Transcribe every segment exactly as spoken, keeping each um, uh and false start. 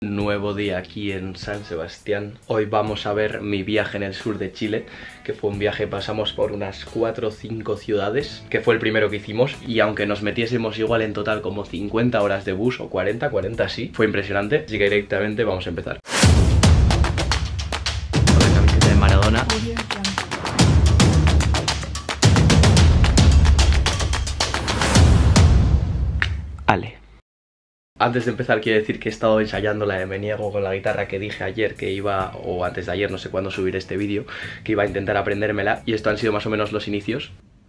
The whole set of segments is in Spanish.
Nuevo día aquí en San Sebastián. Hoy vamos a ver mi viaje en el sur de Chile, que fue un viaje, pasamos por unas cuatro o cinco ciudades, que fue el primero que hicimos, y aunque nos metiésemos igual en total como cincuenta horas de bus, o cuarenta, cuarenta sí, fue impresionante, así que directamente vamos a empezar. Con la camiseta de Maradona. Ale. Antes de empezar quiero decir que he estado ensayando la de Me Niego con la guitarra que dije ayer que iba, o antes de ayer, no sé cuándo subir este vídeo, que iba a intentar aprendérmela, y esto han sido más o menos los inicios.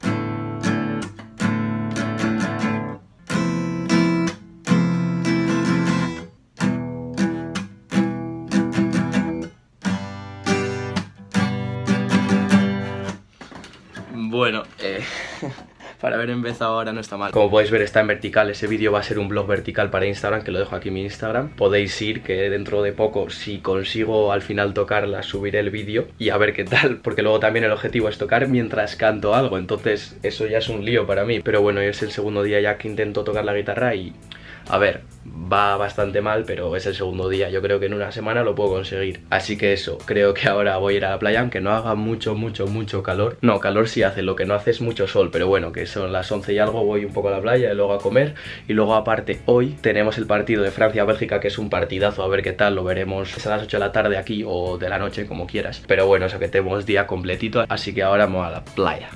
Bueno, eh... para haber empezado ahora no está mal. Como podéis ver, está en vertical. Ese vídeo va a ser un vlog vertical para Instagram, que lo dejo aquí en mi Instagram. Podéis ir, que dentro de poco, si consigo al final tocarla, subiré el vídeo y a ver qué tal, porque luego también el objetivo es tocar mientras canto algo, entonces eso ya es un lío para mí. Pero bueno, es el segundo día ya que intento tocar la guitarra y... a ver, va bastante mal, pero es el segundo día. Yo creo que en una semana lo puedo conseguir. Así que eso, creo que ahora voy a ir a la playa, aunque no haga mucho, mucho, mucho calor. No, calor sí hace, lo que no hace es mucho sol, pero bueno, que son las once y algo, voy un poco a la playa y luego a comer. Y luego aparte, hoy tenemos el partido de Francia-Bélgica, que es un partidazo, a ver qué tal, lo veremos. Es a las ocho de la tarde aquí o de la noche, como quieras. Pero bueno, eso, que tenemos día completito, así que ahora vamos a la playa.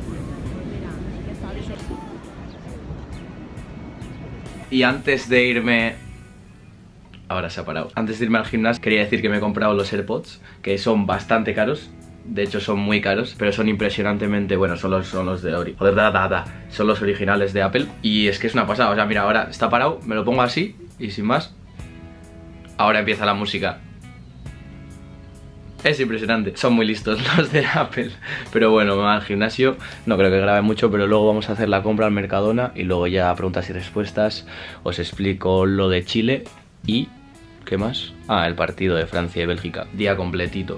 Y antes de irme... ahora se ha parado. Antes de irme al gimnasio quería decir que me he comprado los AirPods, que son bastante caros. De hecho son muy caros, pero son impresionantemente... bueno, son los, son los de Ori. Joder, da, da, da. Son los originales de Apple. Y es que es una pasada. O sea, mira, ahora está parado, me lo pongo así y sin más. Ahora empieza la música. Es impresionante, son muy listos los de Apple. Pero bueno, me voy al gimnasio. No creo que grabe mucho, pero luego vamos a hacer la compra al Mercadona. Y luego ya preguntas y respuestas. Os explico lo de Chile. Y... ¿qué más? Ah, el partido de Francia y Bélgica. Día completito.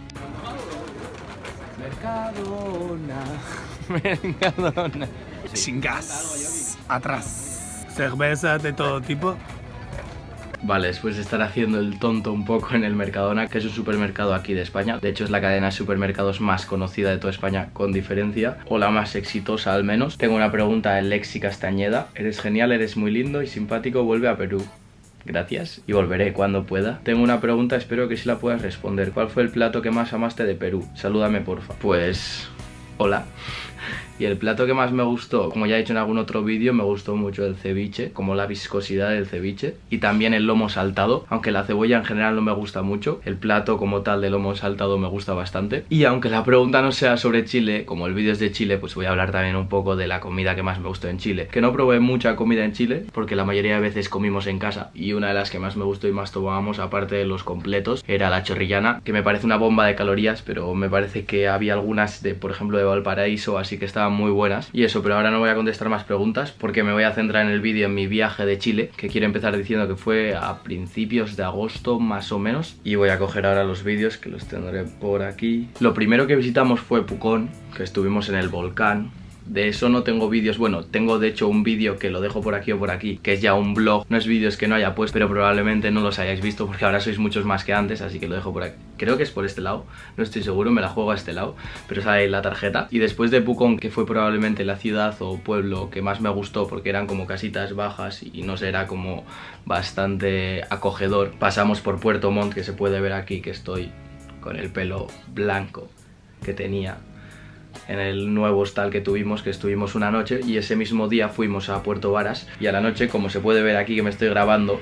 Mercadona, Mercadona. Sin gas, atrás. Cerveza de todo tipo. Vale, después de estar haciendo el tonto un poco en el Mercadona, que es un supermercado aquí de España. De hecho es la cadena de supermercados más conocida de toda España, con diferencia, o la más exitosa al menos. Tengo una pregunta de Lexi Castañeda. Eres genial, eres muy lindo y simpático, vuelve a Perú. Gracias, y volveré cuando pueda. Tengo una pregunta, espero que sí la puedas responder. ¿Cuál fue el plato que más amaste de Perú? Salúdame porfa. Pues... hola. Y el plato que más me gustó, como ya he dicho en algún otro vídeo, me gustó mucho el ceviche, como la viscosidad del ceviche, y también el lomo saltado, aunque la cebolla en general no me gusta mucho. El plato como tal de lomo saltado me gusta bastante. Y aunque la pregunta no sea sobre Chile, como el vídeo es de Chile, pues voy a hablar también un poco de la comida que más me gustó en Chile. Que no probé mucha comida en Chile, porque la mayoría de veces comimos en casa, y una de las que más me gustó y más tomábamos, aparte de los completos, era la chorrillana, que me parece una bomba de calorías, pero me parece que había algunas de, por ejemplo, de Valparaíso, así que estaban muy buenas. Y eso, pero ahora no voy a contestar más preguntas porque me voy a centrar en el vídeo en mi viaje de Chile, que quiero empezar diciendo que fue a principios de agosto más o menos. Y voy a coger ahora los vídeos, que los tendré por aquí. Lo primero que visitamos fue Pucón, que estuvimos en el volcán. De eso no tengo vídeos, bueno, tengo de hecho un vídeo que lo dejo por aquí o por aquí, que es ya un vlog, no es vídeos que no haya puesto, pero probablemente no los hayáis visto porque ahora sois muchos más que antes, así que lo dejo por aquí. Creo que es por este lado, no estoy seguro, me la juego a este lado, pero sale ahí la tarjeta. Y después de Pucón, que fue probablemente la ciudad o pueblo que más me gustó porque eran como casitas bajas y no sé, era como bastante acogedor, pasamos por Puerto Montt, que se puede ver aquí que estoy con el pelo blanco que tenía en el nuevo hostal que tuvimos, que estuvimos una noche, y ese mismo día fuimos a Puerto Varas. Y a la noche, como se puede ver aquí que me estoy grabando,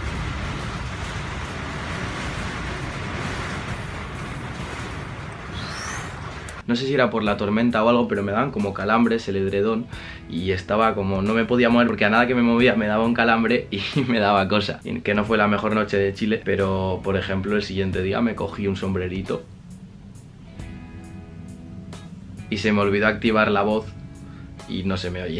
no sé si era por la tormenta o algo, pero me daban como calambres el edredón y estaba como... no me podía mover porque a nada que me movía me daba un calambre y me daba cosa. Que no fue la mejor noche de Chile, pero por ejemplo el siguiente día me cogí un sombrerito y se me olvidó activar la voz y no se me oye.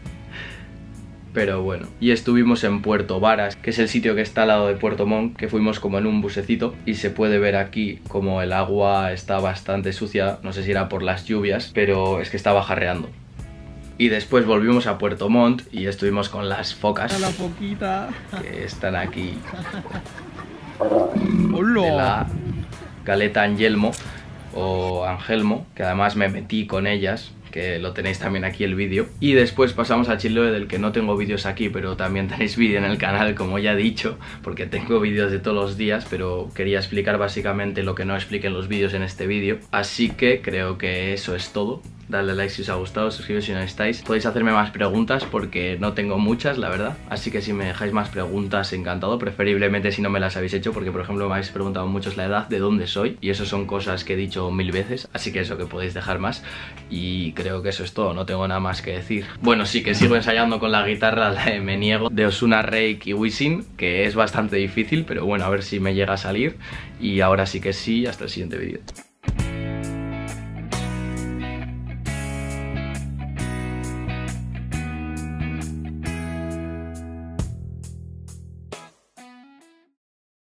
Pero bueno, y estuvimos en Puerto Varas, que es el sitio que está al lado de Puerto Montt, que fuimos como en un busecito, y se puede ver aquí como el agua está bastante sucia, no sé si era por las lluvias, pero es que estaba jarreando. Y después volvimos a Puerto Montt y estuvimos con las focas, A la foquita, que están aquí. ¡Hola! de la Galeta Angelmo o Angelmo, que además me metí con ellas, que lo tenéis también aquí el vídeo. Y después pasamos a Chiloé, del que no tengo vídeos aquí, pero también tenéis vídeo en el canal, como ya he dicho, porque tengo vídeos de todos los días, pero quería explicar básicamente lo que no expliqué en los vídeos en este vídeo. Así que creo que eso es todo. Dadle like si os ha gustado, suscribiros si no estáis. Podéis hacerme más preguntas porque no tengo muchas, la verdad. Así que si me dejáis más preguntas, encantado. Preferiblemente si no me las habéis hecho, porque por ejemplo me habéis preguntado muchos la edad, de dónde soy. Y eso son cosas que he dicho mil veces. Así que eso, que podéis dejar más. Y creo que eso es todo, no tengo nada más que decir. Bueno, sí que sigo ensayando con la guitarra, la de Me Niego, de Ozuna, Reik y Wisin, que es bastante difícil, pero bueno, a ver si me llega a salir. Y ahora sí que sí, hasta el siguiente vídeo.